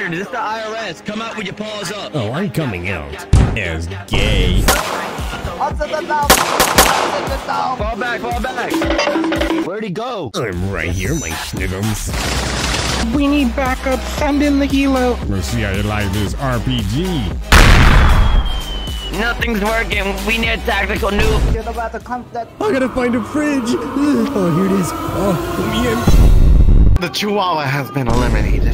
Aiderraider, this is the IRS. Come out with your paws up. Oh, I'm coming out as gay. Fall back. Where'd he go? I'm right here, my sniggums. We need backup. Send in the helo. Let's see how you like this RPG. Nothing's working. We need a tactical nuke. I gotta find a fridge. Oh, here it is. Oh, let me in. The Chihuahua has been eliminated.